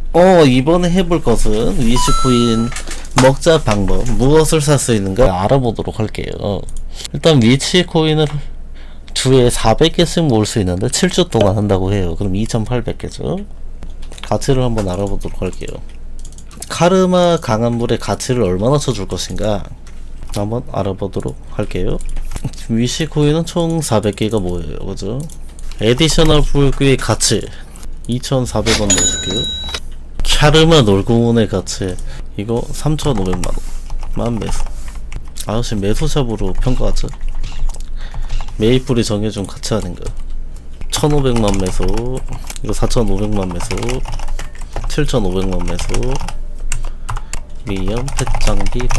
이번에 해볼 것은 위치코인 먹자 방법, 무엇을 살 수 있는가 알아보도록 할게요. 일단 위치코인을 주에 400개씩 모을 수 있는데 7주 동안 한다고 해요. 그럼 2800개죠. 가치를 한번 알아보도록 할게요. 카르마 강한불의 가치를 얼마나 쳐줄 것인가 한번 알아보도록 할게요. 위치코인은 총 400개가 뭐예요, 그죠? 에디셔널 불교의 가치 2,400원 넣어줄게요. 카르마 놀궁원의 가치 이거 3,500만원만 매수. 아저씨 매수샵으로 평가하죠. 메이플이 정해준 가치 아닌가. 1,500만 매수, 이거 4,500만 매수, 7,500만 매수. 미연 펫장비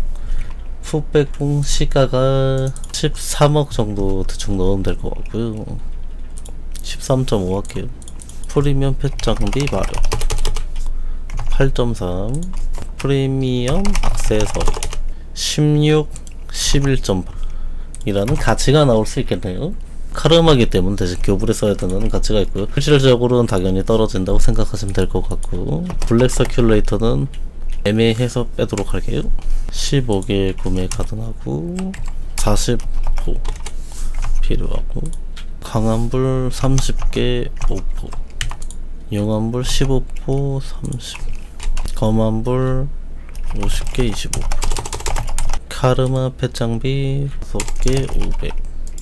후백봉 시가가 13억 정도 대충 넣으면 될 것 같고요. 13.5 할게요. 프리미엄 펫장비 마력 8.3, 프리미엄 액세서리 16, 11.8 이라는 가치가 나올 수 있겠네요. 카르마기 때문에 대신 교불에 써야 되는 가치가 있고요. 실질적으로는 당연히 떨어진다고 생각하시면 될 것 같고, 블랙 서큘레이터는 애매해서 빼도록 할게요. 15개 구매 가능하고 40호 필요하고, 강한불 30개 5포, 영한불 15포 30, 검한불 50개 25포, 카르마 펫장비 6개 500,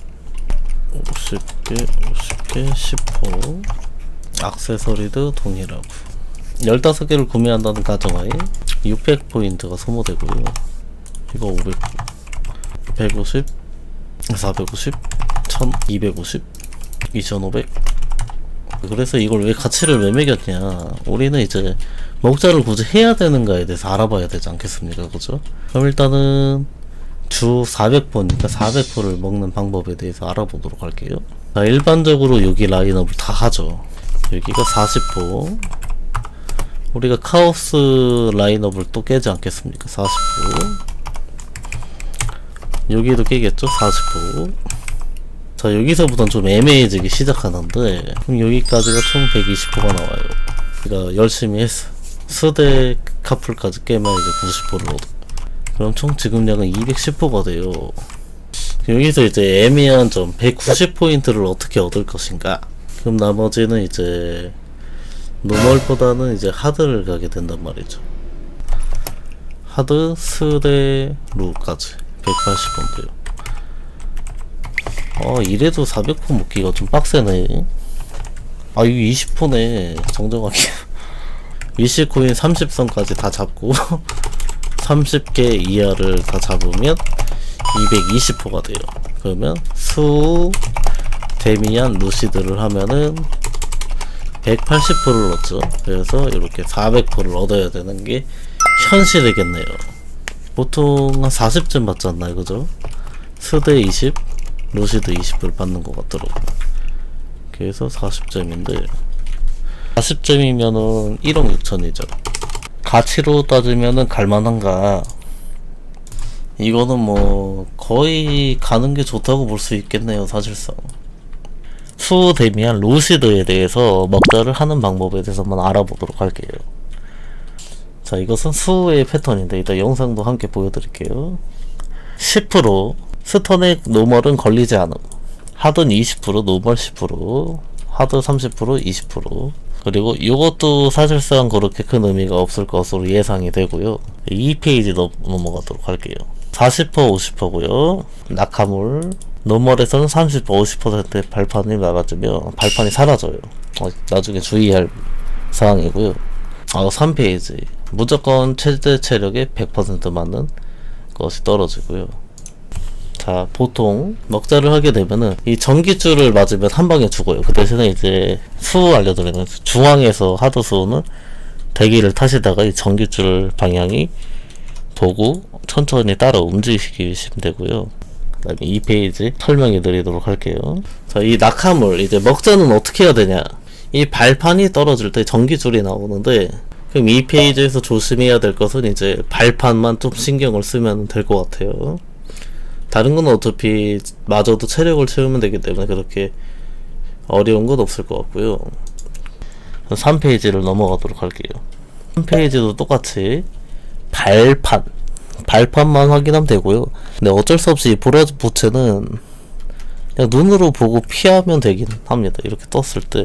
50개 50개 10호, 액세서리도 동일하고 15개를 구매한다는 가정하에 600포인트가 소모되고요. 이거 500, 150, 450, 1250, 2500. 그래서 이걸 왜 가치를 왜 매겼냐, 우리는 이제 먹자를 굳이 해야 되는가에 대해서 알아봐야 되지 않겠습니까, 그죠? 그럼 일단은 주 400포니까 400포를 먹는 방법에 대해서 알아보도록 할게요. 자, 일반적으로 여기 라인업을 다 하죠. 여기가 40포, 우리가 카오스 라인업을 또 깨지 않겠습니까? 40포, 여기도 깨겠죠? 40포. 자, 여기서부터는 좀 애매해지기 시작하는데, 그럼 여기까지가 총 120포가 나와요. 그러니까 열심히 했어. 스대 카풀까지 깨면 이제 90포를 얻어. 그럼 총 지급량은 210포가 돼요. 여기서 이제 애매한 점 190포인트를 어떻게 얻을 것인가. 그럼 나머지는 이제 노멀보다는 이제 하드를 가게 된단 말이죠. 하드 스대 루까지 180포인트요. 이래도 400포 먹기가 좀 빡세네. 이거 20포네 정정하게. 위시코인 30선까지 다 잡고 30개 이하를 다 잡으면 220포가 돼요. 그러면 수 데미안 루시드를 하면은 180포를 얻죠. 그래서 이렇게 400포를 얻어야 되는 게 현실이겠네요. 보통 한 40점 받지 않나요, 그죠? 스대 20, 루시드 20을 받는 것 같더라고. 그래서 40점인데 40점이면은 1억 6천이죠. 가치로 따지면은 갈만한가? 이거는 뭐 거의 가는 게 좋다고 볼 수 있겠네요, 사실상. 수 데미안 루시드에 대해서 먹자를 하는 방법에 대해서 한번 알아보도록 할게요. 자, 이것은 수의 패턴인데 이따 영상도 함께 보여드릴게요. 10% 스턴의 노멀은 걸리지 않음. 하드는 20%, 노멀 10%, 하드 30%, 20%. 그리고 이것도 사실상 그렇게 큰 의미가 없을 것으로 예상이 되고요. 2페이지 넘어가도록 할게요. 40%, 50%고요. 낙하물 노멀에서는 30%, 50%의 발판이 나가지면 발판이 사라져요. 나중에 주의할 사항이고요. 3페이지 무조건 최대 체력에 100% 맞는 것이 떨어지고요. 자, 보통 먹자를 하게 되면은 이 전기줄을 맞으면 한 방에 죽어요. 그 대신에 이제 수 알려드리는 중앙에서 하드 수는 대기를 타시다가 이 전기줄 방향이 보고 천천히 따라 움직이시면 되고요. 그 다음에 2페이지 설명해 드리도록 할게요. 자, 이 낙하물 이제 먹자는 어떻게 해야 되냐, 이 발판이 떨어질 때 전기줄이 나오는데, 그럼 2페이지에서 조심해야 될 것은 이제 발판만 좀 신경을 쓰면 될 것 같아요. 다른 건 어차피 마저도 체력을 채우면 되기 때문에 그렇게 어려운 건 없을 것 같고요. 3페이지를 넘어가도록 할게요. 3페이지도 똑같이 발판만 확인하면 되고요. 근데 어쩔 수 없이 보라지 부채는 그냥 눈으로 보고 피하면 되긴 합니다. 이렇게 떴을 때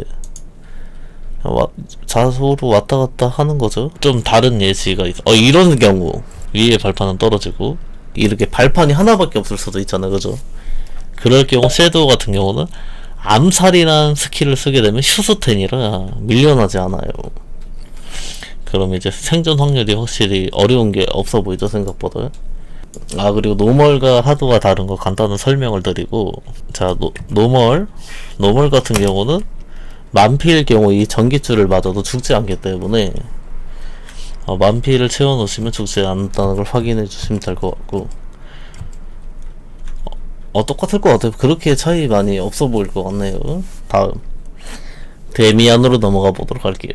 자소로 왔다 갔다 하는 거죠. 좀 다른 예시가 있어. 이런 경우 위에 발판은 떨어지고 이렇게 발판이 하나밖에 없을 수도 있잖아요, 그죠? 그럴 경우 섀도우 같은 경우는 암살이라는 스킬을 쓰게 되면 슈스텐이라 밀려나지 않아요. 그럼 이제 생존 확률이 확실히 어려운 게 없어 보이죠, 생각보다. 그리고 노멀과 하드와 다른 거 간단한 설명을 드리고, 자, 노멀 같은 경우는 만피일 경우 이 전기줄을 맞아도 죽지 않기 때문에 만피를 채워 놓으시면 죽지 않는다는 걸 확인해 주시면 될 것 같고, 똑같을 것 같아요. 그렇게 차이 많이 없어 보일 것 같네요. 다음 데미안으로 넘어가 보도록 할게요.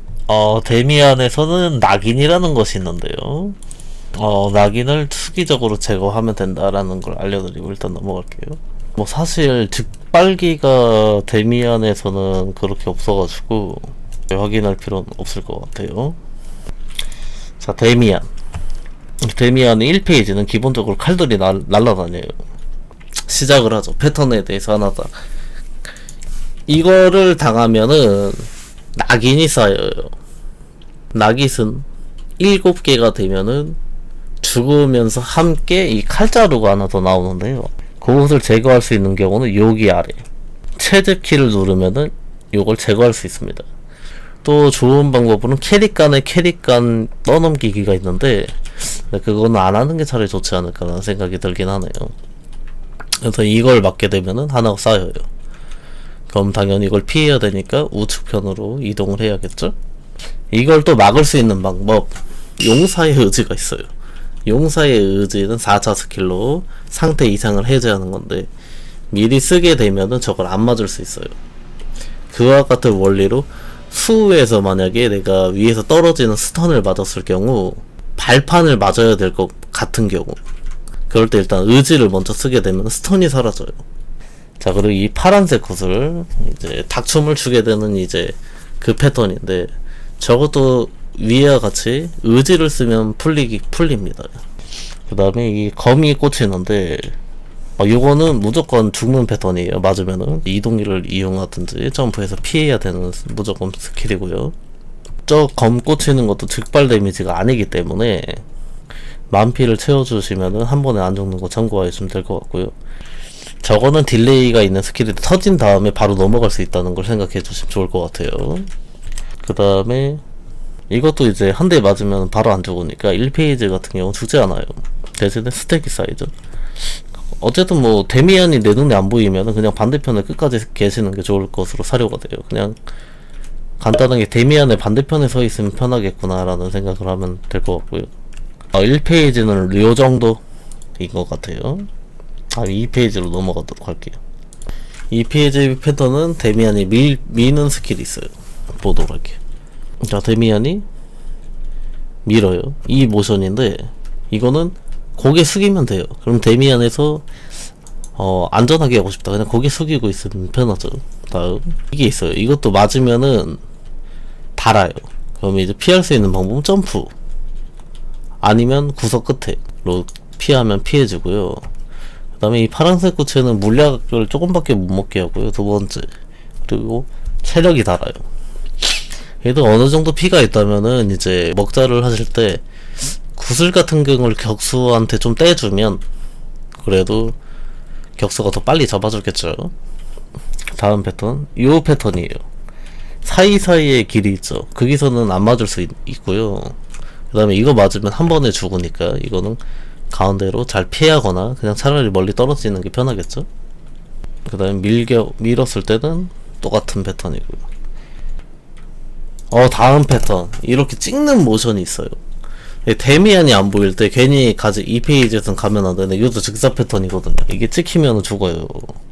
데미안에서는 낙인이라는 것이 있는데요. 낙인을 수기적으로 제거하면 된다라는 걸 알려드리고 일단 넘어갈게요. 뭐 사실 즉발기가 데미안에서는 그렇게 없어가지고 확인할 필요는 없을 것 같아요. 자, 데미안의 1페이지는 기본적으로 칼들이 날아다녀요. 시작을 하죠. 패턴에 대해서 하나다. 이거를 당하면은 낙인이 쌓여요. 낙잇은 7개가 되면은 죽으면서 함께 이 칼자루가 하나 더 나오는데요. 그것을 제거할 수 있는 경우는 여기 아래 채집키를 누르면은 요걸 제거할 수 있습니다. 또 좋은 방법으로는 캐릭간 떠넘기기가 있는데 그거는 안 하는 게 차라리 좋지 않을까라는 생각이 들긴 하네요. 그래서 이걸 맞게 되면은 하나가 쌓여요. 그럼 당연히 이걸 피해야 되니까 우측편으로 이동을 해야겠죠? 이걸 또 막을 수 있는 방법, 용사의 의지가 있어요. 용사의 의지는 4차 스킬로 상태 이상을 해제하는 건데 미리 쓰게 되면은 저걸 안 맞을 수 있어요. 그와 같은 원리로 수에서 만약에 내가 위에서 떨어지는 스턴을 맞았을 경우 발판을 맞아야 될 것 같은 경우, 그럴 때 일단 의지를 먼저 쓰게 되면 스턴이 사라져요. 자, 그리고 이 파란색 굿을 이제 닥춤을 추게 되는 이제 그 패턴인데, 저것도 위와 같이 의지를 쓰면 풀립니다. 그 다음에 이 검이 꽂히는데, 요거는 무조건 죽는 패턴이에요. 맞으면은 이동기를 이용하든지 점프해서 피해야 되는 무조건 스킬이고요. 저 검 꽂히는 것도 즉발 데미지가 아니기 때문에 만피를 채워주시면은 한 번에 안 죽는 거 참고하시면 될 것 같고요. 저거는 딜레이가 있는 스킬이 터진 다음에 바로 넘어갈 수 있다는 걸 생각해 주시면 좋을 것 같아요. 그 다음에 이것도 이제 한 대 맞으면 바로 안 죽으니까 1페이지 같은 경우는 죽지 않아요. 대신에 스택이 쌓이죠. 어쨌든 뭐 데미안이 내 눈에 안 보이면 그냥 반대편에 끝까지 계시는 게 좋을 것으로 사료가 돼요. 그냥 간단하게 데미안의 반대편에 서 있으면 편하겠구나 라는 생각을 하면 될 것 같고요. 1페이지는 요 정도인 것 같아요. 2페이지로 넘어가도록 할게요. 2페이지 패턴은 데미안이 미는 스킬이 있어요. 보도록 할게요. 자, 데미안이 밀어요. 이 모션인데 이거는 고개 숙이면 돼요. 그럼 데미안에서 안전하게 하고 싶다, 그냥 고개 숙이고 있으면 편하죠. 다음 이게 있어요. 이것도 맞으면은 달아요. 그럼 이제 피할 수 있는 방법은 점프 아니면 구석 끝에로 피하면 피해지고요. 그 다음에 이 파란색 구체는 물약을 조금밖에 못 먹게 하고요. 두 번째, 그리고 체력이 달아요. 그래도 어느 정도 피가 있다면은 이제 먹자를 하실 때 구슬 같은 경우를 격수한테 좀 떼주면 그래도 격수가 더 빨리 잡아주겠죠. 다음 패턴, 요 패턴이에요. 사이사이에 길이 있죠. 거기서는 안 맞을 수 있고요. 그 다음에 이거 맞으면 한 번에 죽으니까 이거는 가운데로 잘 피하거나 그냥 차라리 멀리 떨어지는 게 편하겠죠. 그 다음에 밀었을 때는 똑같은 패턴이고요. 다음 패턴, 이렇게 찍는 모션이 있어요. 데미안이 안 보일 때 괜히 2페이지에선 가면 안 되는데 이것도 즉사 패턴이거든요. 이게 찍히면 죽어요.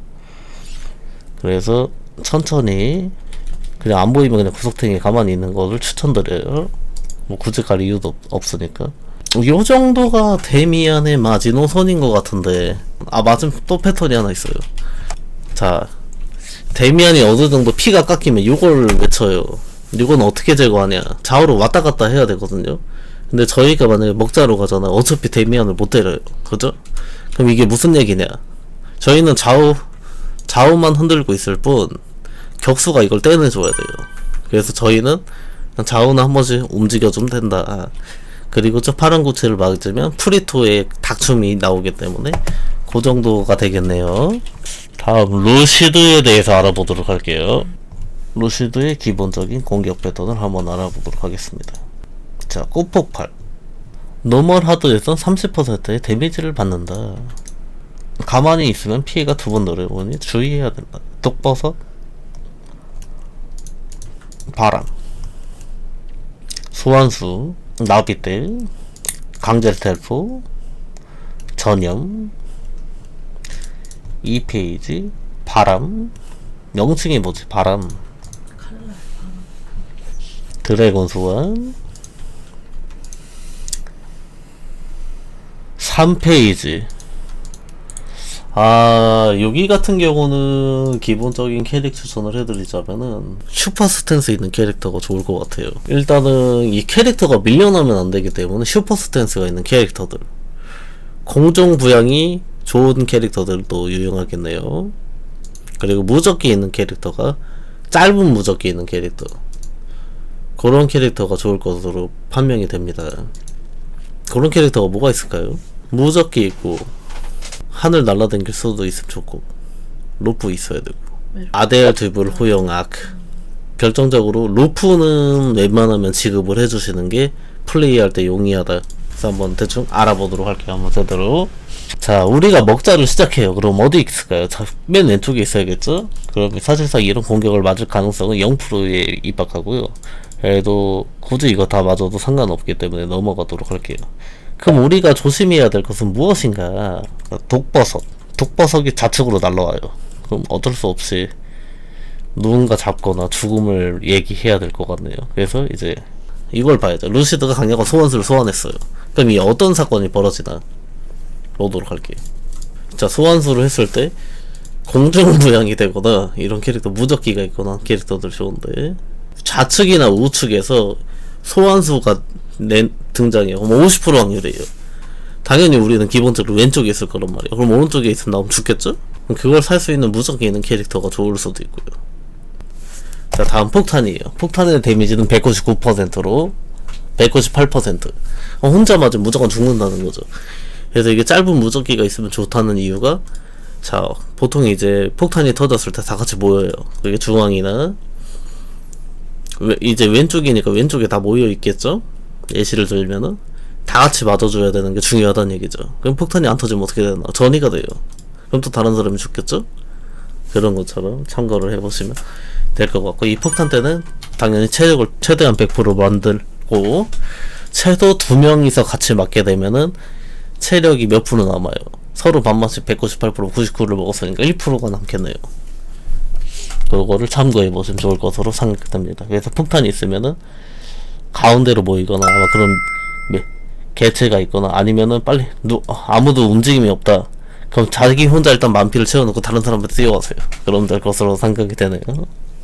그래서 천천히 그냥 안 보이면 그냥 구석탱이에 가만히 있는 거를 추천드려요. 뭐 굳이 갈 이유도 없으니까. 요 정도가 데미안의 마지노선인 것 같은데, 마침 또 패턴이 하나 있어요. 자, 데미안이 어느 정도 피가 깎이면 요걸 외쳐요. 이건 어떻게 제거하냐, 좌우로 왔다 갔다 해야 되거든요. 근데 저희가 만약에 먹자로 가잖아. 어차피 데미안을 못 때려요. 그죠? 그럼 이게 무슨 얘기냐, 저희는 좌우만 흔들고 있을 뿐 격수가 이걸 떼내줘야 돼요. 그래서 저희는 좌우는 한 번씩 움직여주면 된다. 그리고 저 파란 구체를 맞으면 프리토의 닥춤이 나오기 때문에 그 정도가 되겠네요. 다음 루시드에 대해서 알아보도록 할게요. 루시드의 기본적인 공격 패턴을 한번 알아보도록 하겠습니다. 자, 꽃폭발. 노멀 하드에선 30%의 데미지를 받는다. 가만히 있으면 피해가 두 번 늘어오니 주의해야 된다. 독버섯, 바람, 소환수, 나비떼, 강제 텔포, 전염, 2페이지, 바람, 명칭이 뭐지? 바람, 드래곤 소환, 3페이지. 여기 같은 경우는 기본적인 캐릭 추천을 해드리자면은 슈퍼 스탠스 있는 캐릭터가 좋을 것 같아요. 일단은 이 캐릭터가 밀려나면 안 되기 때문에 슈퍼 스탠스가 있는 캐릭터들, 공중 부양이 좋은 캐릭터들도 유용하겠네요. 그리고 무적기 있는 캐릭터가, 짧은 무적기 있는 캐릭터, 그런 캐릭터가 좋을 것으로 판명이 됩니다. 그런 캐릭터가 뭐가 있을까요? 무적기 있고 하늘 날아다닐 수도 있으면 좋고, 루프 있어야 되고, 아델 드블 호영 아크. 결정적으로 루프는 웬만하면 지급을 해주시는 게 플레이할 때 용이하다. 그래서 한번 대충 알아보도록 할게요. 한번 제대로. 자, 우리가 먹자를 시작해요. 그럼 어디 있을까요? 자, 맨 왼쪽에 있어야겠죠? 그러면 사실상 이런 공격을 맞을 가능성은 0%에 입박하고요. 그래도 굳이 이거 다 맞아도 상관없기 때문에 넘어가도록 할게요. 그럼 우리가 조심해야 될 것은 무엇인가? 독버섯. 독버섯이 좌측으로 날라와요. 그럼 어쩔 수 없이 누군가 잡거나 죽음을 얘기해야 될 것 같네요. 그래서 이제 이걸 봐야죠. 루시드가 강력한 소환수를 소환했어요. 그럼 이 어떤 사건이 벌어지나 보도록 할게요. 자, 소환수를 했을 때 공중부양이 되거나 이런 캐릭터, 무적기가 있거나 캐릭터들 좋은데, 좌측이나 우측에서 소환수가 등장해요. 그럼 50% 확률이에요. 당연히 우리는 기본적으로 왼쪽에 있을 거란 말이에요. 그럼 오른쪽에 있으면 나오면 죽겠죠? 그럼 그걸 살 수 있는 무적기 있는 캐릭터가 좋을 수도 있고요. 자, 다음 폭탄이에요. 폭탄의 데미지는 199%로 198%. 혼자 맞으면 무조건 죽는다는 거죠. 그래서 이게 짧은 무적기가 있으면 좋다는 이유가, 자, 보통 이제 폭탄이 터졌을 때 다 같이 모여요. 그게 중앙이나 이제 왼쪽이니까 왼쪽에 다 모여 있겠죠? 예시를 들면은 다 같이 맞아줘야 되는 게 중요하다는 얘기죠. 그럼 폭탄이 안 터지면 어떻게 되나? 전이가 돼요. 그럼 또 다른 사람이 죽겠죠? 그런 것처럼 참고를 해보시면 될 것 같고, 이 폭탄 때는 당연히 체력을 최대한 100% 만들고, 최소 2명이서 같이 맞게 되면은 체력이 몇 프로 남아요. 서로 반반씩 198%, 99를 먹었으니까 1%가 남겠네요. 그거를 참고해 보시면 좋을 것으로 생각됩니다. 그래서 폭탄이 있으면은 가운데로 모이거나, 아마 그런 개체가 있거나, 아니면은 빨리 아무도 움직임이 없다. 그럼 자기 혼자 일단 만피를 채워놓고 다른 사람한테 뛰어가세요. 그럼 될 것으로 생각이 되네요. 그럼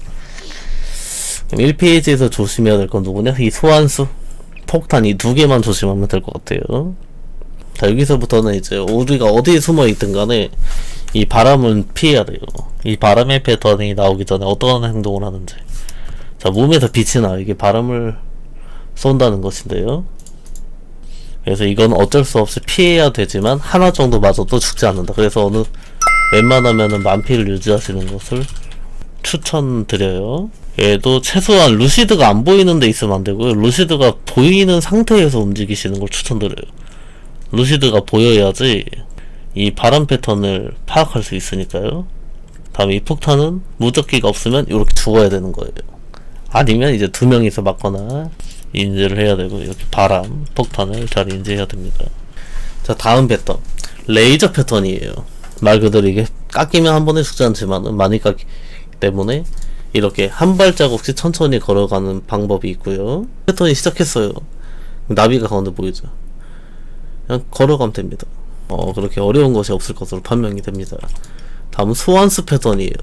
1페이지에서 조심해야 될 건 누구냐? 이 소환수, 폭탄, 이 두 개만 조심하면 될 것 같아요. 자, 여기서부터는 이제 우리가 어디에 숨어 있든 간에 이 바람은 피해야 돼요. 이 바람의 패턴이 나오기 전에 어떤 행동을 하는지. 자, 몸에서 빛이 나요. 이게 바람을 쏜다는 것인데요. 그래서 이건 어쩔 수 없이 피해야 되지만 하나 정도 맞아도 죽지 않는다. 그래서 웬만하면은 만피를 유지하시는 것을 추천드려요. 얘도 최소한 루시드가 안 보이는 데 있으면 안 되고요. 루시드가 보이는 상태에서 움직이시는 걸 추천드려요. 루시드가 보여야지 이 바람 패턴을 파악할 수 있으니까요. 다음에 이 폭탄은 무적기가 없으면 이렇게 죽어야 되는 거예요. 아니면 이제 2명이서 맞거나 인지를 해야 되고, 이렇게 바람, 폭탄을 잘 인지해야 됩니다. 자, 다음 패턴 레이저 패턴이에요. 말 그대로 이게 깎이면 한 번에 죽지 않지만 많이 깎이기 때문에 이렇게 한 발자국씩 천천히 걸어가는 방법이 있고요. 패턴이 시작했어요. 나비가 가운데 보이죠? 그냥 걸어가면 됩니다. 그렇게 어려운 것이 없을 것으로 판명이 됩니다. 다음은 소환수 패턴이에요.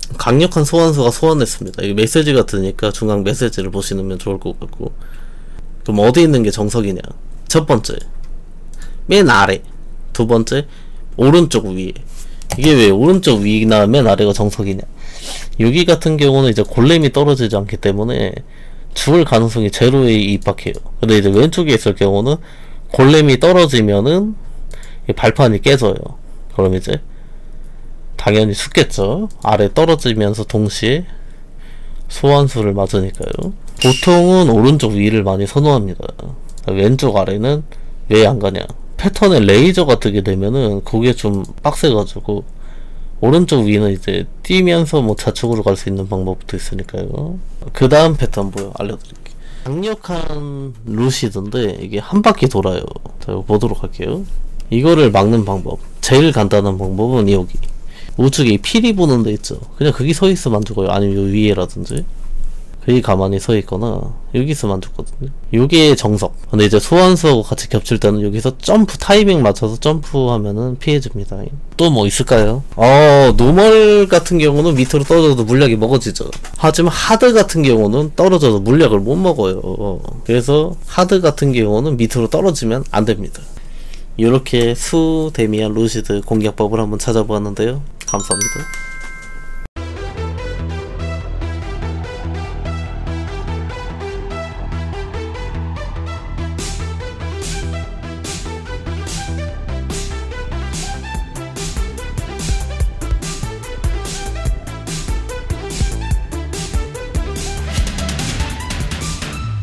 강력한 소환수가 소환됐습니다. 이게 메시지가 뜨니까 중앙 메시지를 보시면 좋을 것 같고. 그럼 어디 있는 게 정석이냐? 첫 번째 맨 아래, 두 번째 오른쪽 위에. 이게 왜 오른쪽 위나 맨 아래가 정석이냐? 여기 같은 경우는 이제 골렘이 떨어지지 않기 때문에 죽을 가능성이 제로에 입박해요. 근데 이제 왼쪽에 있을 경우는 골렘이 떨어지면은 발판이 깨져요. 그럼 이제 당연히 죽겠죠. 아래 떨어지면서 동시에 소환수를 맞으니까요. 보통은 오른쪽 위를 많이 선호합니다. 왼쪽 아래는 왜 안 가냐? 패턴에 레이저가 뜨게 되면은 그게 좀 빡세가지고 오른쪽 위는 이제 뛰면서 뭐 좌측으로 갈 수 있는 방법도 있으니까요. 그 다음 패턴 뭐요? 알려드릴게요. 강력한 루시드인데 이게 한 바퀴 돌아요. 자, 이거 보도록 할게요. 이거를 막는 방법, 제일 간단한 방법은 여기 우측에 피리 부는 데 있죠. 그냥 거기 서 있으면 안 죽어요. 아니면 요 위에라든지 거기 가만히 서 있거나 여기 있으면 안 죽거든요. 요게 정석. 근데 이제 소환수하고 같이 겹칠 때는 여기서 점프 타이밍 맞춰서 점프하면은 피해줍니다. 또 뭐 있을까요? 노멀 같은 경우는 밑으로 떨어져도 물약이 먹어지죠. 하지만 하드 같은 경우는 떨어져도 물약을 못 먹어요. 그래서 하드 같은 경우는 밑으로 떨어지면 안 됩니다. 이렇게 수, 데미안, 루시드 공략법을 한번 찾아보았는데요. 감사합니다.